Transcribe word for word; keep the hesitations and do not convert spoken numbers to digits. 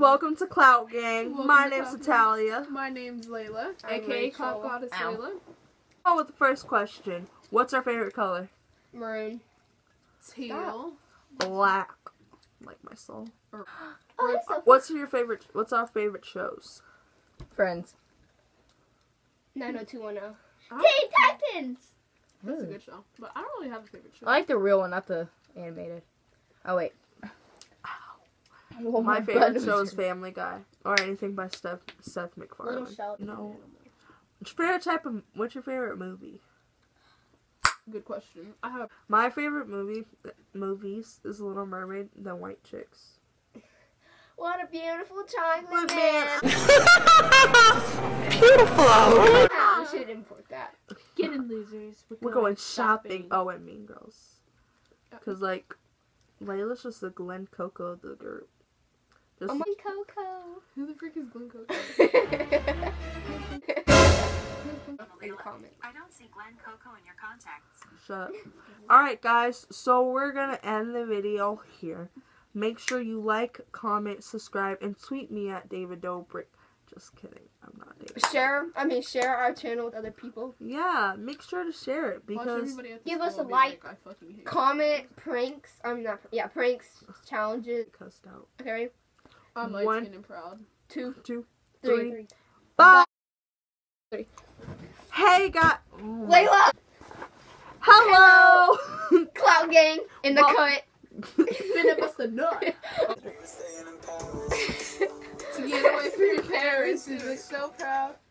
welcome to Clout Gang. Welcome My to name's Clout Natalia. Gang. My name's Layla, I'm aka Clout Rachel. Goddess Ow. Layla. On with the first question. What's our favorite color? Maroon. Teal. Black. Like my soul. Or, Oh, that's so What's your favorite? What's our favorite shows? Friends. nine oh two one oh. I- Teen Titans! That's a good show, but I don't really have a favorite show. I like the real one, not the animated. Oh wait. Oh, my butt favorite was show is hurting. Family Guy or anything by Steph Seth Little MacFarlane. Shelton. No. What's your favorite type of? What's your favorite movie? Good question. I have. My favorite movie movies is Little Mermaid, The White Chicks. What a beautiful chocolate Look, man. Beautiful. Ah, we should import that. Get in, losers. We're, We're going shopping. Oh, and Mean Girls. Cause like, Layla's just the Glen Coco of the group. Just Oh my Coco. Who the frick is Glen Coco? In comment. I don't see Glen Coco in your contacts. shut up. All right, guys. So we're gonna end the video here. Make sure you like, comment, subscribe, and tweet me at David Dobrik. Just kidding. I'm not David. Share, I mean, share our channel with other people. Yeah, make sure to share it Watch because everybody at the Give us school a be like, I fucking hate Comment, pranks, I'm not, yeah, pranks, challenges. cussed out. Okay, ready? you. I'm light One- skinned and proud. Two, Two, three. three. Bye. Three. Hey, guys. Layla! Hello. Clout Gang in the Well- cut. Finna bust a nut. To get away from your parents, you look so proud.